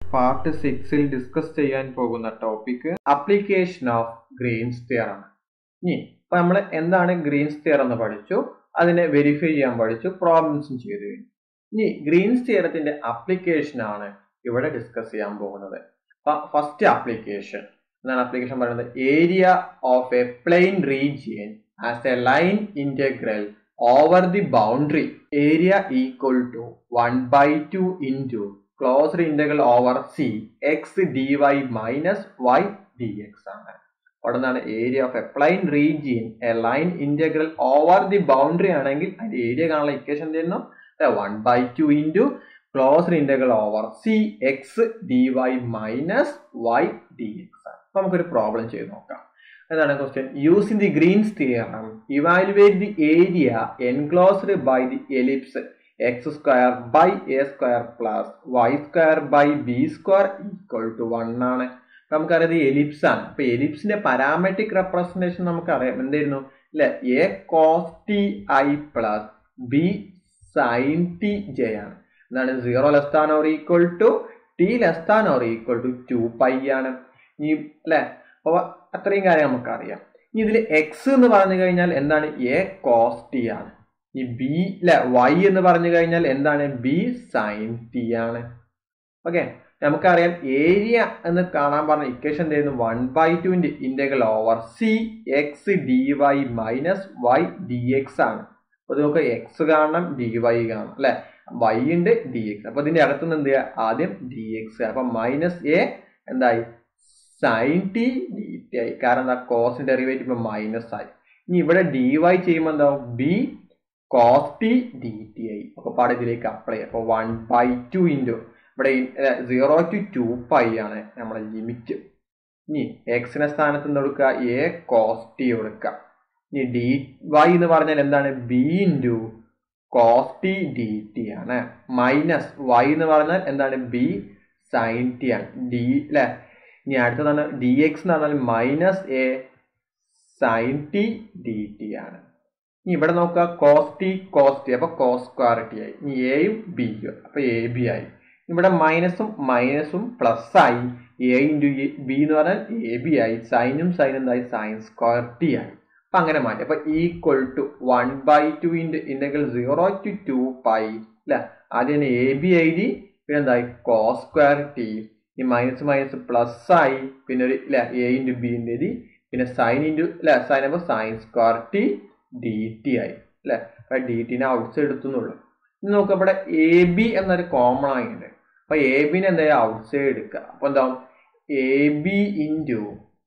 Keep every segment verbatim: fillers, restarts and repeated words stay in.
Part സിക്സിൽ discuss ചെയ്യാൻ പോകുന്ന topic application of Green's theorem ആണ്. ഇനി ഇപ്പൊ നമ്മൾ എന്താണ് ഗ്രീൻസ് തിയറം എന്ന് പഠിച്ചു, അതിനെ വെരിഫൈ ചെയ്യാൻ പഠിച്ചു, പ്രോബ്ലംസും ചെയ്തു കഴിഞ്ഞു. ഇനി ഗ്രീൻസ് തിയറത്തിന്റെ അപ്ലിക്കേഷൻ ആണ് ഇവിടെ ഡിസ്കസ് ചെയ്യാൻ പോകുന്നത്. അപ്പൊ ഫസ്റ്റ് ആപ്ലിക്കേഷൻ എന്താണ്? ആപ്ലിക്കേഷൻ പറയുന്നത് area of a plane region as a line integral over the boundary area equal to one by two into closed integral over c x dy minus y dx ആണ്. അവിടെ നിന്നാണ് area of a plane region a line integral over the boundary ആണെങ്കിൽ അതിന്റെ area കാണാനുള്ള equation തരുന്നു one by two into closed integral over c x D y minus y d x ആണ്. അപ്പൊ നമുക്കൊരു പ്രോബ്ലം ചെയ്ത് നോക്കാം. എന്താണ് question? Using the Green's theorem evaluate the area enclosed by the ellipse x square by a square plus y square by b square equal to one ആണ്. നമുക്കറിയാം ഇത് ellipse ആണ്. അപ്പൊ എലിപ്സിന്റെ പാരാമെട്രിക് റെപ്രസെന്റേഷൻ നമുക്കറിയാം എന്തായിരുന്നു അല്ലെ? A cos t i plus b sine t j ആണ്. എന്താണ്? Zero less than or equal to t less than or equal to two pi ആണ്. ഈ അല്ലെ അപ്പൊ അത്രയും കാര്യം നമുക്കറിയാം. ഇനി ഇതിൽ എക്സ് എന്ന് പറഞ്ഞു കഴിഞ്ഞാൽ എന്താണ്? എ കോസ് ടി ആണ്. ഈ ബി അല്ലെ വൈ എന്ന് പറഞ്ഞു കഴിഞ്ഞാൽ എന്താണ്? ബി സൈൻ ടി ആണ്. ഓക്കെ, നമുക്കറിയാം ഏരിയ എന്ന് കാണാൻ പറഞ്ഞ ഇക്വേഷൻ എന്തായിരുന്നു? വൺ ബൈ ടുവിന്റെ integral over c x D y minus y d x ആണ്. അപ്പൊ നമുക്ക് എക്സ് കാണണം, ഡി വൈ കാണണം അല്ലെ, വൈ ഉണ്ട്, ഡി എക്സ്. അപ്പൊ ഇതിന്റെ അകത്തുനിന്ന് എന്ത് ചെയ്യുക? ആദ്യം ഡി എക്സ്. അപ്പൊ മൈനസ് എ എന്തായി? സൈൻ ടി ഡി ടി ആയി. കാരണം എന്താ? കോസ് ഡെറിവേറ്റീവ് മൈനസ് ആയി. ഇനി ഇവിടെ ഡി വൈ ചെയ്യുമ്പോൾ എന്താവും? B cos t d t ആയി. അപ്പൊ പാടെ ഇതിലേക്ക് അപ്ലൈ ചെയ്യാം. അപ്പൊ വൺ ബൈ ടു ഇൻറ്റു ഇവിടെ സീറോ ടു ടു പൈ ആണ് നമ്മളെ ലിമിറ്റ്. ഇനി എക്സിന്റെ സ്ഥാനത്ത് നിന്ന് കൊടുക്കുക എ കോസ് ടി കൊടുക്കുക. ഇനി ഡി വൈ എന്ന് പറഞ്ഞാൽ എന്താണ്? B into cos t d t ആണ്. മൈനസ് വൈ എന്ന് പറഞ്ഞാൽ എന്താണ്? ബി സൈൻ ടി ആണ്. ഡി അല്ലെ. ഇനി അടുത്തതാണ് ഡി എക്സ് എന്ന് പറഞ്ഞാൽ minus a sine t d t ആണ്. ഇനി ഇവിടെ നോക്കുക കോസ് ടി കോസ് ടി, അപ്പൊ കോസ് സ്ക്വയർ ടി ആയി. ഇനി എയും ബിയും അപ്പൊ എ ബി ആയി. ഇവിടെ മൈനസും മൈനസും പ്ലസ് ആയി. എ ഇൻറ്റു ബി എന്ന് പറഞ്ഞാൽ എ ബി ആയി. സൈനും സൈനും എന്തായി? സൈൻ സ്ക്വയർ ടി ആയി. അപ്പൊ അങ്ങനെ മാറ്റി. അപ്പൊ equal to one by two into integral zero to two pi അല്ലെ. ആദ്യം എ ബി എഴുതി, പിന്നെ എന്തായി? Cos square t. ഈ മൈനസ് മൈനസ് പ്ലസ് ആയി. പിന്നെ ഒരു അല്ലെ എ ഇൻറ്റു ബി എഴുതി, പിന്നെ സൈൻ ഇൻറ്റു അല്ലെ സൈൻ അപ്പൊ sine square t d t ആയി അല്ലെ. അപ്പൊ ഡി ടിനെ ഔട്ട് സൈഡ് എടുത്തുന്നുള്ളൂ. ഇനി നോക്കുക ഇവിടെ എ ബി എന്നൊരു കോമൺ ആയിട്ടുണ്ട്. അപ്പൊ എ ബിനെ എന്താ ഔട്ട് സൈഡ് എടുക്കുക. അപ്പൊ എന്താവും? A b into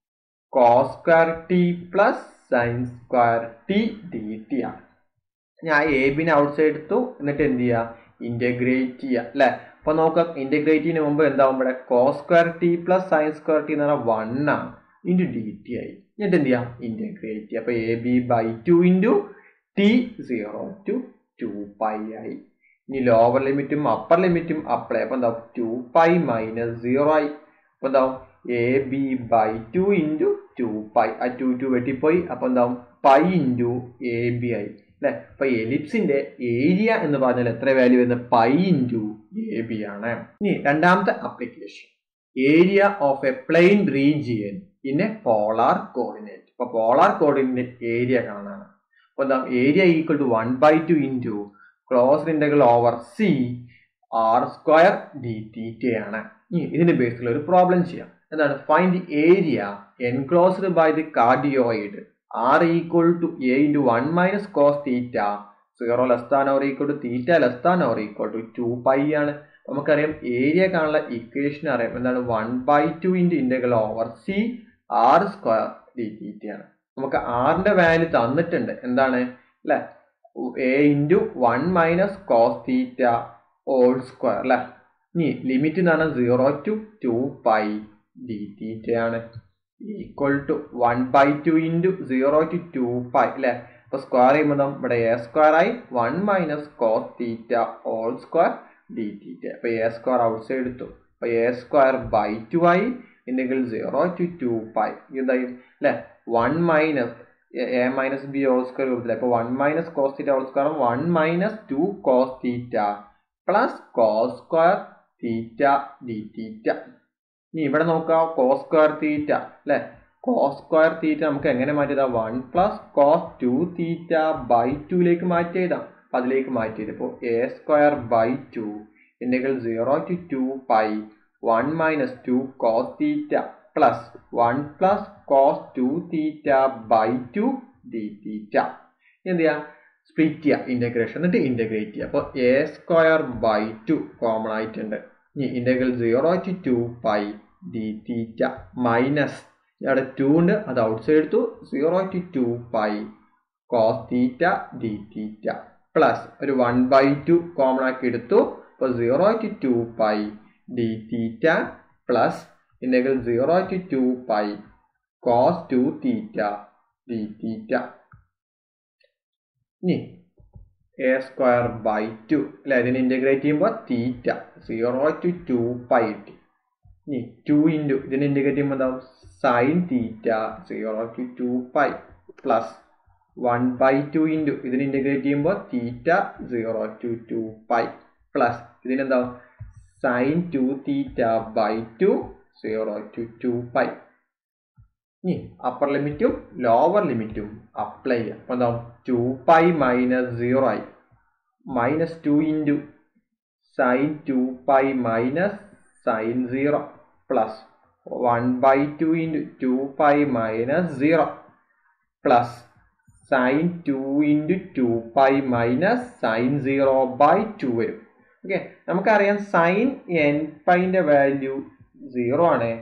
cos square t plus sine square t d t ആണ്. ഞാൻ എ ബിനെ ഔട്ട് സൈഡ് എടുത്തു. എന്നിട്ട് എന്ത് ചെയ്യുക? ഇന്റഗ്രേറ്റ് ചെയ്യുക അല്ലെ. അപ്പൊ നോക്കാം, ഇന്റഗ്രേറ്റ് ചെയ്യുന്നതിന് മുമ്പ് എന്താവും? ഇവിടെ cos square t plus sine square t എന്ന് പറഞ്ഞാൽ വൺ ആണ്. ഇൻറ്റു ഡി ടി ആയി. എന്നിട്ട് എന്ത് ചെയ്യാം? ഇന്റഗ്രേറ്റ് ചെയ്യുക. അപ്പൊ a b by two into t zero to two pi ആയി. ഇനി ലോവർ ലിമിറ്റും അപ്പർ ലിമിറ്റും അപ്ലൈ. അപ്പൊ എന്താവും? ടു പൈ മൈനസ് സീറോ ആയി. അപ്പൊ എന്താവും? A b by two into two pi. ആ ടു ടു വെട്ടിപ്പോയി. അപ്പൊ എന്താവും? പൈ ഇൻറ്റു എ ബി ആയി അല്ലെ. അപ്പൊ എലിപ്സിന്റെ ഏരിയ എന്ന് പറഞ്ഞാൽ എത്ര വാല്യൂ വരുന്നത്? പൈ ഇൻറ്റു എ ബി ആണ്. ഇനി രണ്ടാമത്തെ application area of a plane region in a polar coordinate. അപ്പൊ പോളാർ കോർഡിനേറ്റ് ഏരിയ കാണാനാണ്. അപ്പൊ എന്താ? Area equal to one by two into closed integral over c r square d t ആണ്. ഇനി ഇതിന്റെ ബേസിൽ ഒരു പ്രോബ്ലം ചെയ്യാം. എന്താണ്? Find the area enclosed by the cardioid r equal to a into one minus cos theta zero less than or equal to theta less than or equal to two pi ആണ്. നമുക്കറിയാം area കാണാനുള്ള equation അറിയാം. എന്താണ്? One by two into integral over c r square d t ആണ്. നമുക്ക് ആറിന്റെ value തന്നിട്ടുണ്ട്. എന്താണ് അല്ലെ? A into one minus cos theta whole square അല്ലെ. ഇനി ലിമിറ്റ് എന്ന് പറഞ്ഞാൽ zero to two pi d t ആണ്. Equal to one by two into zero to two pi അല്ലെ. അപ്പൊ സ്ക്വയർ ചെയ്യുമ്പോൾ ഇവിടെ എ സ്ക്വയർ ആയി. One minus cos theta whole square d t. അപ്പൊ എ സ്ക്വയർ ഔട്ട് സൈഡ് എടുത്തു. അപ്പൊ a square by two ആയി. Integral zero to two pi എന്തായി അല്ലെ. One minus a minus b whole square കൊടുത്തില്ല. അപ്പൊ one minus cos theta whole square one minus two cos theta plus cos square theta d theta. ഇനി ഇവിടെ നോക്കാം cos square തീറ്റ അല്ലെ. Cos square theta നമുക്ക് എങ്ങനെ മാറ്റിയതാം? One plus cos two theta by ടുയിലേക്ക് മാറ്റി എഴുതാം. അപ്പൊ അതിലേക്ക് മാറ്റി എഴുതിയപ്പോൾ a square by two integral zero to two pi one minus two cos theta plus one plus cos two theta by two d theta. എന്ത് ചെയ്യാം? സ്പ്ലിറ്റ് ചെയ്യുക ഇന്റഗ്രേഷൻ, എന്നിട്ട് ഇന്റഗ്രേറ്റ് ചെയ്യുക. അപ്പോൾ a square by two common ആയിട്ടുണ്ട്. ഇനി integral zero to two pi d theta minus ഇവിടെ two ഉണ്ട്, അത് ഔട്ട് സൈഡ് എടുത്തു, zero to two pi cos theta d theta plus ഒരു വൺ ബൈ ടു കോമൺ ആക്കി എടുത്തു. അപ്പോൾ zero to two pi d theta plus integral zero to two pi cos two theta d theta. ഇനി a square by two അല്ലെ, ഇതിന് integrate ചെയ്യുമ്പോൾ theta zero to two pi കിട്ടി. ഇനി two into ഇതിന് ഇന്റഗ്രേറ്റ് ചെയ്യുമ്പോൾ എന്താവും? Sine theta zero to two pi plus one by two into ഇതിന് ഇന്റഗ്രേറ്റ് ചെയ്യുമ്പോൾ theta zero to two pi plus ഇതിനെന്താവും? Sine two theta by two zero to two pi. ഇനി upper ലിമിറ്റും lower ലിമിറ്റും apply ചെയ്യാം. അപ്പോൾ എന്താവും? ടു പൈ മൈനസ് സീറോ ആയി, minus two into sine two pi minus sine zero plus one by two into two pi minus zero plus sine two into two pi minus sine zero by two വരും. Okay, നമുക്കറിയാം sine n പൈൻ്റെ value zero ആണ്,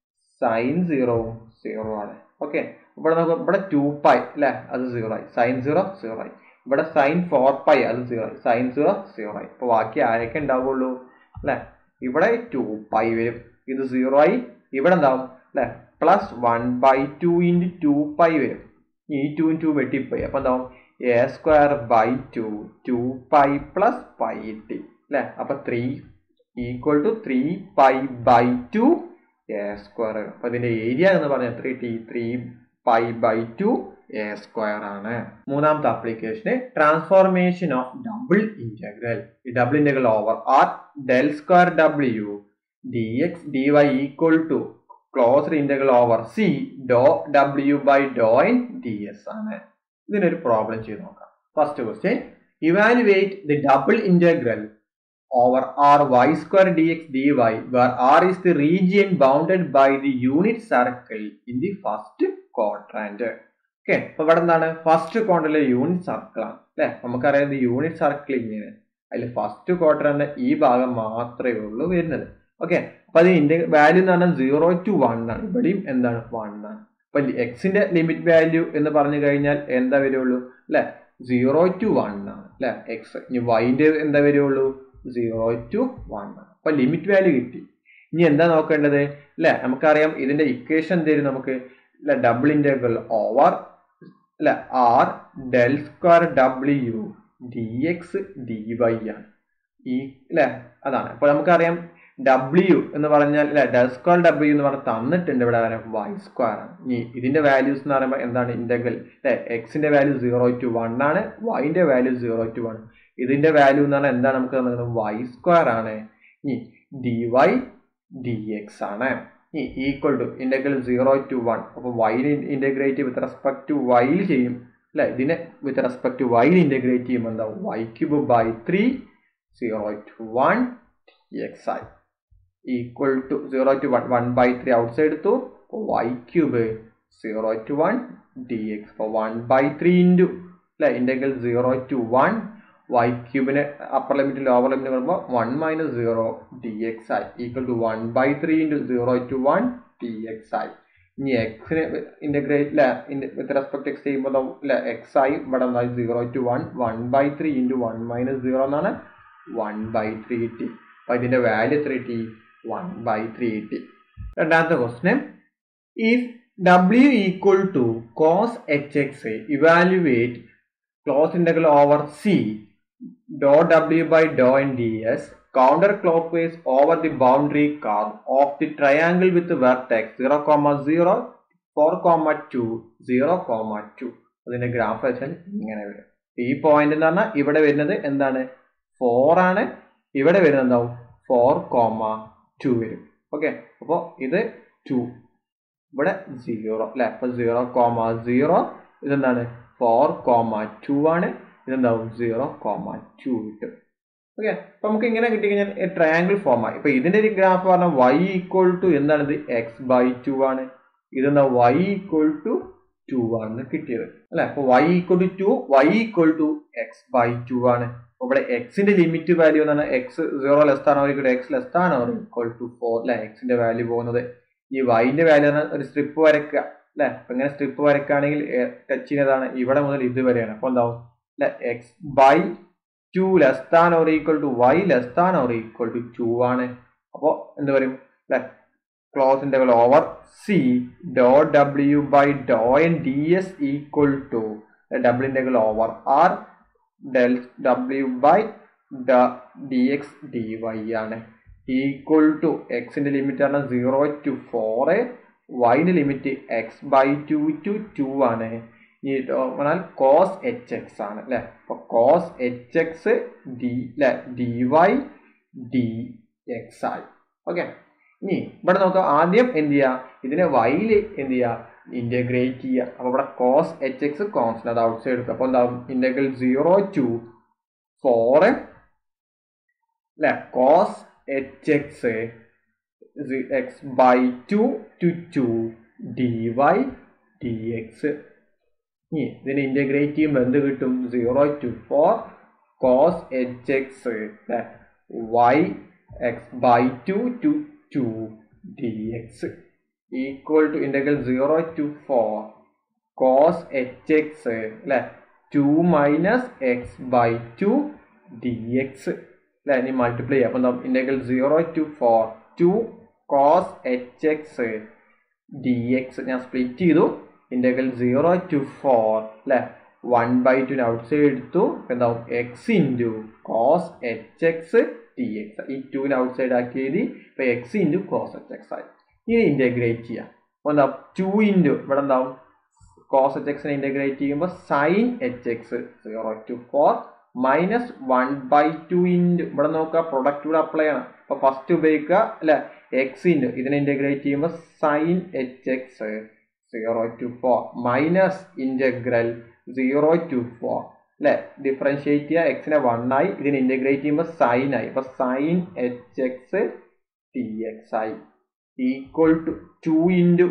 sine സീറോവും zero ആണ്. Okay, ഇവിടെ നോക്കാം, ഇവിടെ to pi അല്ലെ, അത് സീറോ ആയി, സൈൻ സീറോ സീറോ ആയി. ഇവിടെ സൈൻ ഫോർ പൈ അത് സീറോ ആയി, സൈൻ സീറോ സീറോ ആയി. അപ്പോൾ ബാക്കി ആരൊക്കെ ഉണ്ടാവുള്ളൂ അല്ലെ? ഇവിടെ ടു പൈ വരും, ഇത് സീറോ ആയി. ഇവിടെ എന്താവും അല്ലെ? Plus one by two into two pi വരും. ഈ ടു ടു വെട്ടിപ്പോയി. അപ്പൊ എന്താവും? A square by two two pi plus pi കിട്ടി അല്ലെ. അപ്പൊ three equal to three pi by two a square. അപ്പൊ ഇതിന്റെ ഏരിയ എന്ന് പറഞ്ഞാൽ three t three pi by two a square ആണ്. മൂന്നാമത്തെ ആപ്ലിക്കേഷന് ട്രാൻസ്ഫോർമേഷൻ ഓഫ് ഡബിൾ ഇന്റഗ്രൽ. ഈ double integral over R del square ഡബ്ല്യു d X D Y equal to closed integral over C Dr W by Dr N D s ആണ്. ഇതിനൊരു problem ചെയ്ത് നോക്കാം. First question, evaluate the double integral over r y square dx dy where r is the region bounded by the unit circle in the first quadrant. Okay, അപ്പൊ ഇവിടെ എന്താണ്? First ക്വാഡ്രന്റിലെ unit circle ആണ് അല്ലെ. നമുക്കറിയാം unit circle ഇങ്ങനെ, അതിൽ first quadrant ഈ ഭാഗം മാത്രമേ ഉള്ളൂ വരുന്നത്. ഓക്കെ, അപ്പൊ അതിന്റെ വാല്യൂ എന്ന് പറഞ്ഞാൽ സീറോ ടു വൺ ആണ്. ഇവിടെയും എന്താണ്? വൺ ആണ്. അപ്പൊ എക്സിന്റെ ലിമിറ്റ് വാല്യൂ എന്ന് പറഞ്ഞു കഴിഞ്ഞാൽ എന്താ വരുള്ളൂ അല്ലെ? സീറോ ടു വൺ ആണ് അല്ലെ എക്സ്. ഇനി വൈന്റെ എന്താ വരുള്ളൂ? സീറോ ടു വൺ ആണ്. അപ്പൊ ലിമിറ്റ് വാല്യൂ കിട്ടി. ഇനി എന്താ നോക്കേണ്ടത് അല്ലെ? നമുക്കറിയാം ഇതിന്റെ ഇക്വേഷൻ എന്തായിരുന്നു നമുക്ക് അല്ലെ? ഡബിൾ ഇന്റഗ്രൽ ഓവർ അല്ലെ ആർ ഡെൽ സ്ക്വയർ ഡബ്ല്യു ഡി എക്സ് ഡി വൈ ആണ് ഈ അല്ലെ, അതാണ്. അപ്പൊ നമുക്കറിയാം ഡബ്ല്യു എന്ന് പറഞ്ഞാൽ അല്ലെ ഡെൽ സ്ക്വയർ ഡബ്ല്യു എന്ന് പറഞ്ഞാൽ തന്നിട്ടുണ്ട്. ഇവിടെ വൈ സ്ക്വയർ ആണ്. ഇനി ഇതിന്റെ വാല്യൂസ് എന്ന് പറയുമ്പോൾ എന്താണ്? ഇന്റഗ്രൽ അല്ലെ എക്സിന്റെ വാല്യൂ സീറോ ടു വൺ ആണ്, വൈന്റെ വാല്യൂ സീറോ ടു വൺ. ഇതിന്റെ വാല്യൂ എന്ന് പറഞ്ഞാൽ എന്താണ്? നമുക്ക് തന്നത് വൈ സ്ക്വയർ ആണ്. ഇനി ഡി വൈ ഡി എക്സ് ആണ്. ഇനി equal to integral zero to one. അപ്പൊ വൈയിൽ ഇന്റഗ്രേറ്റ് വിത്ത് റെസ്പെക്ട് ടു വൈയിൽ ചെയ്യും അല്ലെ. ഇതിനെ വിത്ത് റെസ്പെക്ട് ടു വൈയിൽ ഇന്റഗ്രേറ്റ് ചെയ്യുമ്പോൾ എന്താ? Y cube by three zero to one d x ആയി. Equal to zero to one one by three outside എടുത്തു. Y cube zero to one d x. അപ്പൊ വൺ ബൈ ത്രീ ഇൻറ്റു അല്ലെ integral zero to one y ക്യൂബിന് upper limit lower limit വരുമ്പോൾ one minus zero d x ആയി. Equal to one by three into zero to one d x ആയി. ഇനി എക്സിന് integrate അല്ലെ with respect X ചെയ്യുമ്പോൾ അല്ലെ എക്സ് ആയി. ഇവിടെ എന്തായി? Zero to one one by three into one minus zero എന്നാണ് വൺ ബൈ ത്രീ കിട്ടി. അപ്പൊ ഇതിന്റെ വാല്യൂ എത്ര കിട്ടി? വൺ ബൈ ത്രീ കിട്ടി. രണ്ടാമത്തെ question, if W equal to cos h x evaluate close integral over C Dr W by Dr N D S counter clockwise over the boundary curve of the triangle with vertex zero comma zero four comma two zero comma two. അതിന്റെ graph വെച്ചാൽ ഇങ്ങനെ വരും. ഈ point എന്ന് പറഞ്ഞാൽ ഇവിടെ വരുന്നത് എന്താണ്? ഫോർ ആണ്. ഇവിടെ വരുന്നത് എന്താവും? ഫോർ കോമ ടു വരും. ഓക്കെ, അപ്പോൾ ഇത് ടു, ഇവിടെ സീറോ അല്ലെ. അപ്പൊ സീറോ കോമ സീറോ, ഇതെന്താണ് ഫോർ കോമ ടു ആണ്, ഇതെന്താവും സീറോ കോമ ടു കിട്ടും. ഓക്കെ, അപ്പൊ നമുക്ക് ഇങ്ങനെ കിട്ടി കഴിഞ്ഞാൽ ട്രയാങ്കിൾ ഫോം ആയി. ഇപ്പൊ ഇതിന്റെ ഒരു ഗ്രാഫ് പറഞ്ഞാൽ വൈ ഈക്വൽ ടു എന്താണ്, ഇത് എക്സ് ബൈ ടു ആണ്, ഇതെന്താ വൈ ഈക്വൽ ടു ടു ആണ് കിട്ടിയത് അല്ലെ. അപ്പൊ y equal to two, y equal to x by two ആണ്. അപ്പൊ ഇവിടെ എക്സിന്റെ ലിമിറ്റ് വാല്യൂ എന്ന് പറഞ്ഞാൽ എക്സ് സീറോ ലെസ് ആണ് ഓർ എക്സ് ലെസ് ആണ് ഓർ ഈക്വൽ ടു ഫോർ അല്ലെ, എക്സിന്റെ വാല്യൂ പോകുന്നത്. ഈ വൈന്റെ വാല്യൂ പറഞ്ഞാൽ ഒരു സ്ട്രിപ്പ് വരയ്ക്കുക അല്ലെ. അപ്പൊ ഇങ്ങനെ സ്ട്രിപ്പ് വരയ്ക്കുകയാണെങ്കിൽ ടച്ച് ചെയ്യുന്നതാണ് ഇവിടെ മുതൽ ഇതുവരെയാണ്. അപ്പൊ എന്താവും അല്ലെ, x by two less than or equal to y less than or equal to two ആണ്. അപ്പോ എന്ത് പറയും അല്ലെ, close interval over C Dr W by Dr N D S equal to double interval over R del W by D X D Y ആണ്. Equal to എക്സിന്റെ limit ആണ് zero to four, വൈന്റെ limit x by two to two ആണ്. ഈ പറഞ്ഞാൽ cos h X ആണ് അല്ലെ. അപ്പൊ കോസ് എച്ച് എക്സ് ഡി അല്ലെ ഡി വൈ ഡി എക്സ് ആയി. ഓക്കെ, ഇനി ഇവിടെ നോക്കാം. ആദ്യം എന്ത് ചെയ്യുക, ഇതിനെ വൈയില് എന്ത് ചെയ്യുക, ഇന്റഗ്രേറ്റ് ചെയ്യുക. അപ്പൊ ഇവിടെ കോസ് എച്ച് എക്സ് കോൺസ്റ്റന്റ്, അത് ഔട്ട് സൈഡ് എടുക്കുക. അപ്പൊ എന്താവും ഇന്റഗ്രൽ സീറോ ടു ഫോർ അല്ലെ cos h x x by two to two d y d x. ഇനി ഇതിനെ ഇന്റഗ്രേറ്റ് ചെയ്യുമ്പോൾ എന്ത് കിട്ടും, zero to four cos h x y x by two to two d x equal to integral zero to four cos h x അല്ലെ two minus x by two d x അല്ലെ. ഇനി multiply ചെയ്യാം. അപ്പൊ integral zero to four two cos h x d x ഞാൻ split ചെയ്തു. Integral zero to four അല്ലെ one by two outside എടുത്തു. എന്താവും x into cos h x d x. ഈ ടുവിന് ഔട്ട് സൈഡ് ആക്കി എഴുതി. ഇപ്പൊ x into cos h x ആയി. ഇനി ഇന്റഗ്രേറ്റ് ചെയ്യാം. അപ്പൊ എന്താ ടു ഇൻറ്റു ഇവിടെ എന്താവും കോസ് എച്ച് എക്സിനെ ഇന്റഗ്രേറ്റ് ചെയ്യുമ്പോൾ sine h x zero to four minus one by two into ഇവിടെ നോക്കുക പ്രൊഡക്റ്റ് ഇവിടെ അപ്ലൈ ആണ്. അപ്പൊ ഫസ്റ്റ് ഉപയോഗിക്കുക അല്ലെ എക്സ് ഇൻറ്റു ഇതിനെ ഇന്റഗ്രേറ്റ് ചെയ്യുമ്പോൾ sine h x zero to four minus integral zero to four അല്ലെ ഡിഫറൻഷിയേറ്റ് ചെയ്യുക. എക്സിനെ വൺ ആയി, ഇതിനെ ഇന്റഗ്രേറ്റ് ചെയ്യുമ്പോൾ സൈൻ ആയി. അപ്പൊ sine h x t x ആയി equal to two into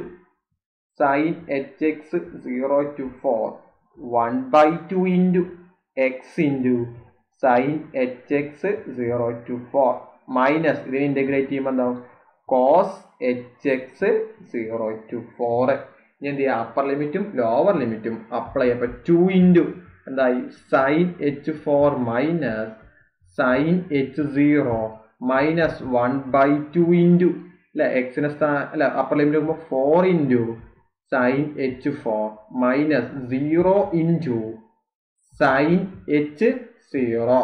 sine h x zero to four one by two into x into sine h x zero to four minus ഇതിനെ integrate ചെയ്യുമ്പോൾ എന്താവും cos h x zero to four. ഇനി എന്ത് ചെയ്യുക, upper ലിമിറ്റും lower ലിമിറ്റും apply ചെയ്യാം. അപ്പൊ ടു ഇൻറ്റു എന്തായി sine h four minus sine h zero minus one by two into അല്ലെ എക്സിന്റെ സ്ഥാനം അല്ലെ അപ്പർ ലിമിറ്റ് നോക്കുമ്പോൾ four into sine h four minus zero into sine h zero.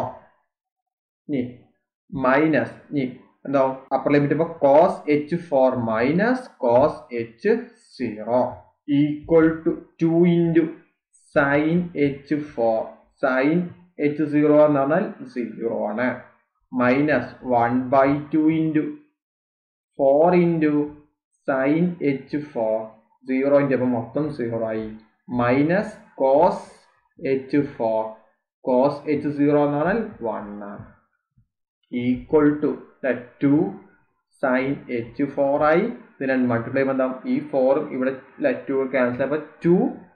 ഇനി മൈനസ് ഇനി എന്താ അപ്പർ ലിമിറ്റ് ഇപ്പൊ cos h four minus cos h zero equal to two into sine h four sine h zero എന്ന് പറഞ്ഞാൽ zero ആണ് minus one by two into four into sine h four zero into അപ്പം മൊത്തം zero ആയി minus cos h four cos h zero എന്ന് പറഞ്ഞാൽ one ആണ് equal to two sine h four ആയി. ഇതിനെ മൾട്ടിപ്ലൈ ബന്ധം ഈ ഫോറും ഇവിടെ ടു ക്യാൻസൽ അപ്പൊ ടു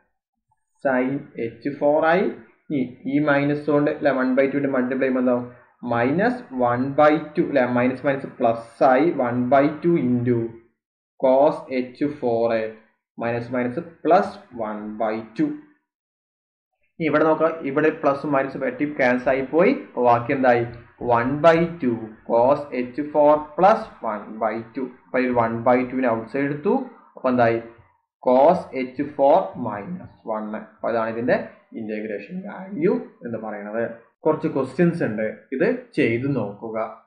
സൈൻ എച്ച് ഫോർ ആയി. ഈ ഈ മൈനസ് കൊണ്ട് അല്ലെ വൺ ബൈ ടുവിന്റെ മൾട്ടിപ്ലൈ ബന്ധം മൈനസ് വൺ ബൈ ടു അല്ലെ മൈനസ് മൈനസ് പ്ലസ് ആയി one by two into cos h four minus minus plus one by two. ഇവിടെ നോക്കാം, ഇവിടെ പ്ലസും മൈനസും വെട്ടി ക്യാൻസൽ ആയി പോയി. ബാക്കി എന്തായി one by two cos h four plus one by two. അപ്പൊ ഈ വൺ ബൈ ടുവിനെ ഔട്ട് സൈഡ് എടുത്തു. അപ്പൊ എന്തായി cos h four minus one. അപ്പൊ അതാണ് ഇതിന്റെ ഇന്റഗ്രേഷൻ വാല്യൂ എന്ന് പറയുന്നത്. കുറച്ച് ക്വസ്റ്റ്യൻസ് ഉണ്ട്, ഇത് ചെയ്തു നോക്കുക.